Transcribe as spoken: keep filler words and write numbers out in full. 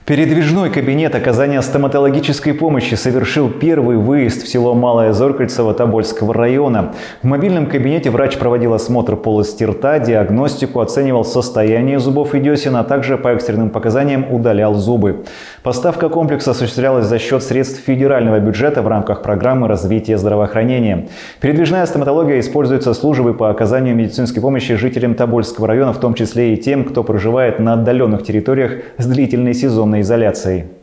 Передвижной кабинет оказания стоматологической помощи совершил первый выезд в село Малое Зойкальцево Тобольского района. В мобильном кабинете врач проводил осмотр полости рта, диагностику, оценивал состояние зубов и десен, а также по экстренным показаниям удалял зубы. Поставка комплекса осуществлялась за счет средств федерального бюджета в рамках программы развития здравоохранения. Передвижная стоматология используется службой по оказанию медицинской помощи жителям Тобольского района, в том числе и тем, кто проживает на отдаленных территориях с длительной сезонной изоляцией.